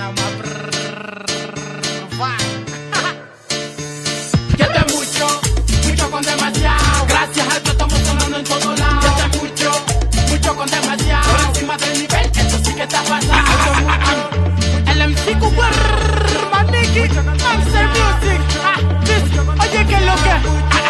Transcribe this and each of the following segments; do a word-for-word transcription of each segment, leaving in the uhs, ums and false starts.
nada más. Que te mucho, mucho con demasiado. Gracias a Dios estamos sonando en todos lados. Que te mucho, mucho con demasiado. Por encima del nivel, esto sí que está pasando. El M C Cooper, Maniki, Monster Music. Ah, this, oye, que lo que.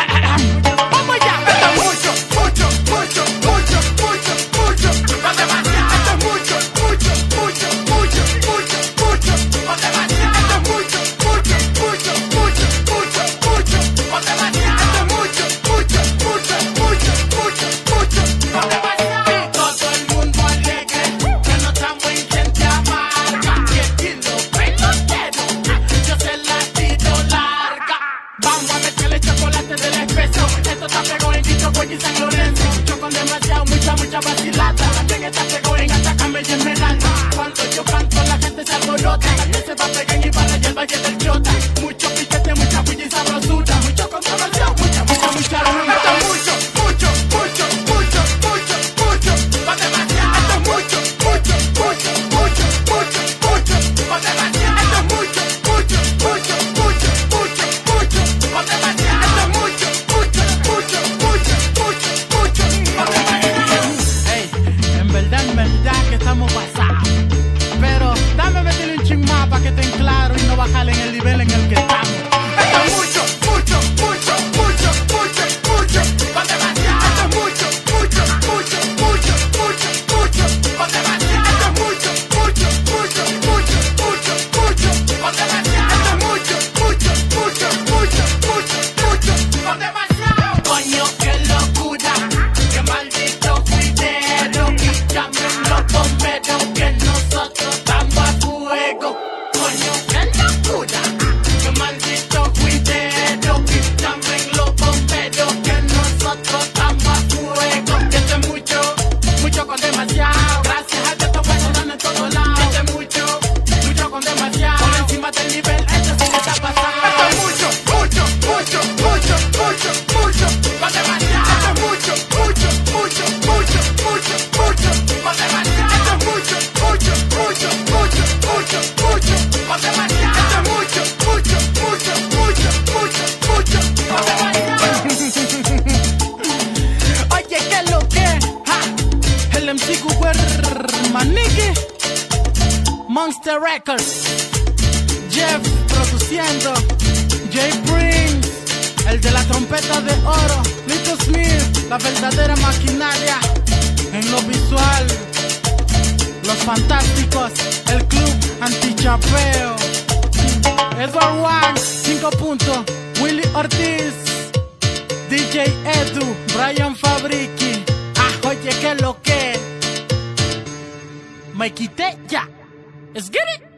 Vamos ya. Que te mucho, mucho, mucho, mucho, mucho, mucho con demasiado. Esto es mucho, mucho, mucho, mucho, mucho, mucho con demasiado. Esto es mucho, mucho, mucho, mucho, mucho, mucho con demasiado. Esto es mucho, mucho, mucho, mucho, mucho, mucho con demasiado. Y todo el mundo alegre que no estamos en gente amarga. Y el kilo pelotero, yo se la tiro larga. Vamos a meterle chocolate del espeso. Esto está pegado en Quito, Guay y San Lorenzo. Mucho con demasiado, mucha, mucha vacilata. También está pegado en Atacama y Esmeralda. Cuando yo canto la gente se alborota. También se va a pegar en Ibarra y el Valle del Chota. Mucho piquete, mucha bulla y sabrosura. Mucho con demasiado, mucha, mucha, mucha luna. Esto es mucho, mucho, mucho, mucho, mucho, mucho con demasiado. Esto es mucho, mucho, mucho, mucho, mucho, mucho con demasiado. Esto es mucho, mucho, mucho, mucho, mucho, mucho con demasiado. Esto es mucho, mucho, mucho, mucho, mucho, mucho con demasiado. Ey, en verdad, en verdad que estamos pasados. Pero dame meterle un ching más para que estén claros y no bajarle en el nivel en el que estamos. Esto es mucho, mucho, mucho, mucho, mucho, mucho con demasiado. Esto es mucho, mucho, mucho, mucho, mucho, mucho con demasiado. Esto es mucho, mucho, mucho, mucho, mucho, mucho con demasiado. Esto es mucho, mucho, mucho, mucho, mucho, mucho con demasiado. Coño, qué locura, qué maldito juidero. Y llamen los bomberos que nosotros estamos a fuego. Coño, qué locura, qué maldito juidero. Y llamen los bomberos que nosotros estamos a fuego. Que esto es mucho, mucho con demasiado. Gracias a Dios esto va sonando en todos lados. Que esto es mucho, mucho con demasiado. Por encima del nivel, esto sí que está pasando. Esto es mucho, mucho, mucho, mucho, mucho, mucho con demasiado. Esto es mucho, mucho, mucho, mucho, mucho, mucho con demasiado. Esto es mucho, mucho, mucho, mucho, mucho, mucho con demasiado. Esto es mucho, mucho, mucho, mucho, mucho, mucho con demasiado. Oye, ¿qué es lo que? Ja, el M C Cooper, Maniki, Monster Records, Jeff produciendo, Jay Prince, el de la trompeta de oro, Little Smith, la verdadera maquinaria en lo visual, los fantásticos, el club antichapeo, Edward One, cinco puntos, Willy Ortiz, D J Edu, Brian Fabrici. Ah, oye, que lo que me quité ya. Let's get it.